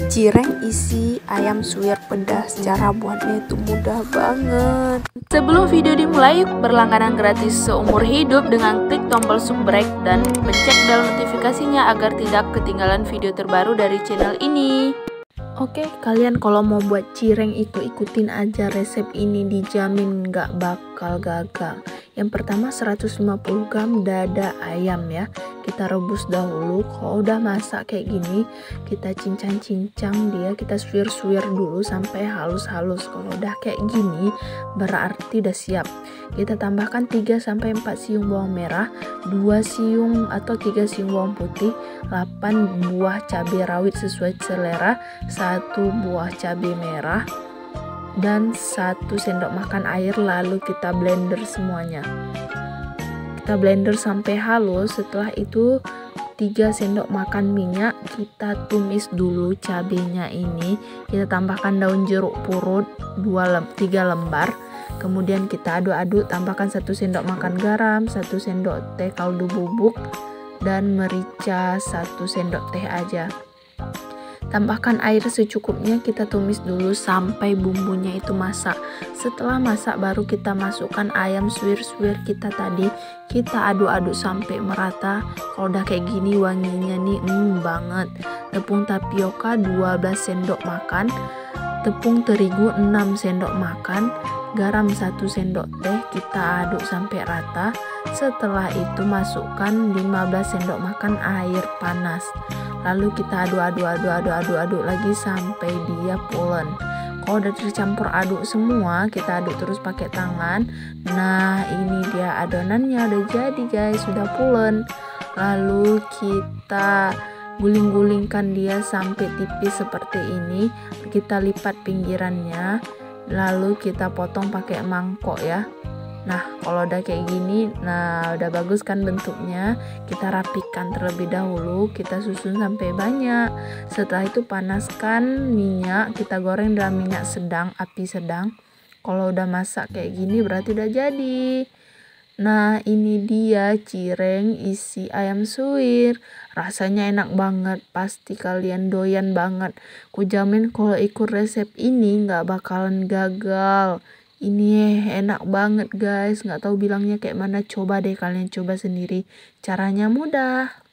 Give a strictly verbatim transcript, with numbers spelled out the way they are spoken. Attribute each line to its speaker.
Speaker 1: Cireng isi ayam suwir pedas. Cara buatnya itu mudah banget. Sebelum video dimulai, berlangganan gratis seumur hidup dengan klik tombol subscribe dan pencet bel notifikasinya agar tidak ketinggalan video terbaru dari channel ini. Oke, kalian kalau mau buat cireng itu ikutin aja resep ini, dijamin nggak bakal gagal. Yang pertama seratus lima puluh gram dada ayam ya, kita rebus dahulu. Kalau udah masak kayak gini, kita cincang-cincang dia, kita suwir-suwir dulu sampai halus-halus. Kalau udah kayak gini berarti udah siap. Kita tambahkan tiga sampai empat siung bawang merah, dua siung atau tiga siung bawang putih, delapan buah cabai rawit sesuai selera, satu buah cabai merah, dan satu sendok makan air. Lalu kita blender semuanya, kita blender sampai halus. Setelah itu tiga sendok makan minyak, kita tumis dulu cabenya ini. Kita tambahkan daun jeruk purut dua lem tiga lembar, kemudian kita aduk-aduk. Tambahkan satu sendok makan garam, satu sendok teh kaldu bubuk, dan merica satu sendok teh aja. Tambahkan air secukupnya, kita tumis dulu sampai bumbunya itu masak. Setelah masak baru kita masukkan ayam suwir-suwir kita tadi. Kita aduk-aduk sampai merata. Kalau udah kayak gini wanginya nih hmm banget. Tepung tapioka dua belas sendok makan, tepung terigu enam sendok makan, garam satu sendok teh, kita aduk sampai rata. Setelah itu masukkan lima belas sendok makan air panas. Lalu kita aduk-aduk aduk-aduk aduk-aduk lagi sampai dia pulen. Kalau udah tercampur aduk semua, kita aduk terus pakai tangan. Nah, ini dia adonannya udah jadi guys, sudah pulen. Lalu kita guling-gulingkan dia sampai tipis seperti ini. Kita lipat pinggirannya, lalu kita potong pakai mangkok ya. Nah, kalau udah kayak gini, nah udah bagus kan bentuknya. Kita rapikan terlebih dahulu, kita susun sampai banyak. Setelah itu panaskan minyak, kita goreng dalam minyak sedang, api sedang. Kalau udah masak kayak gini berarti udah jadi. Nah, ini dia cireng isi ayam suwir. Rasanya enak banget, pasti kalian doyan banget. Ku jamin kalau ikut resep ini nggak bakalan gagal. Ini enak banget guys, nggak tahu bilangnya kayak mana. Coba deh kalian coba sendiri, caranya mudah.